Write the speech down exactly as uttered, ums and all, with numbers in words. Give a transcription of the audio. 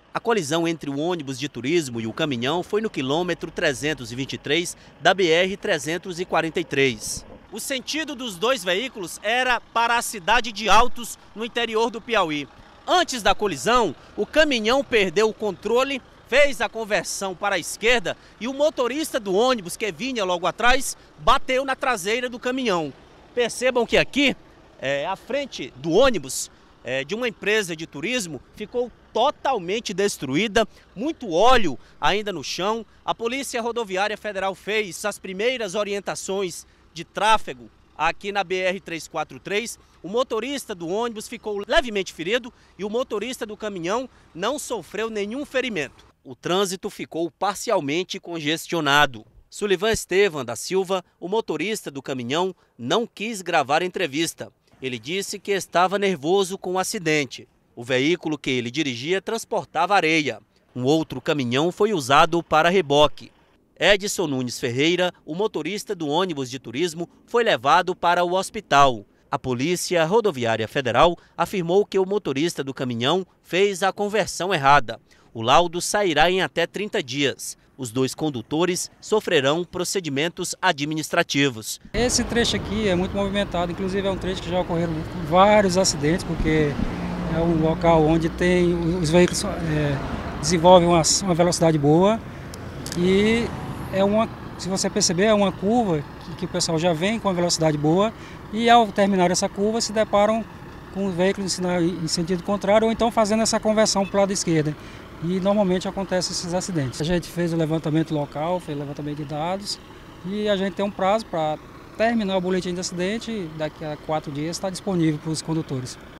A colisão entre o ônibus de turismo e o caminhão foi no quilômetro trezentos e vinte e três da B R trezentos e quarenta e três. O sentido dos dois veículos era para a cidade de Altos, no interior do Piauí. Antes da colisão, o caminhão perdeu o controle, fez a conversão para a esquerda e o motorista do ônibus, que vinha logo atrás, bateu na traseira do caminhão. Percebam que aqui, é, à frente do ônibus, é, de uma empresa de turismo, ficou totalmente destruída, muito óleo ainda no chão. A Polícia Rodoviária Federal fez as primeiras orientações de tráfego aqui na B R trezentos e quarenta e três. O motorista do ônibus ficou levemente ferido e o motorista do caminhão não sofreu nenhum ferimento. O trânsito ficou parcialmente congestionado. Sullivan Estevam da Silva, o motorista do caminhão, não quis gravar a entrevista. Ele disse que estava nervoso com o acidente. O veículo que ele dirigia transportava areia. Um outro caminhão foi usado para reboque. Edson Nunes Ferreira, o motorista do ônibus de turismo, foi levado para o hospital. A Polícia Rodoviária Federal afirmou que o motorista do caminhão fez a conversão errada. O laudo sairá em até trinta dias. Os dois condutores sofrerão procedimentos administrativos. Esse trecho aqui é muito movimentado, inclusive é um trecho que já ocorreram vários acidentes, porque é um local onde tem os veículos é, desenvolvem uma, uma velocidade boa e é uma, se você perceber, é uma curva que, que o pessoal já vem com a velocidade boa e ao terminar essa curva se deparam com os veículos em sentido contrário ou então fazendo essa conversão para o lado esquerdo. E normalmente acontecem esses acidentes. A gente fez o levantamento local, fez o levantamento de dados e a gente tem um prazo para terminar o boletim de acidente e daqui a quatro dias está disponível para os condutores.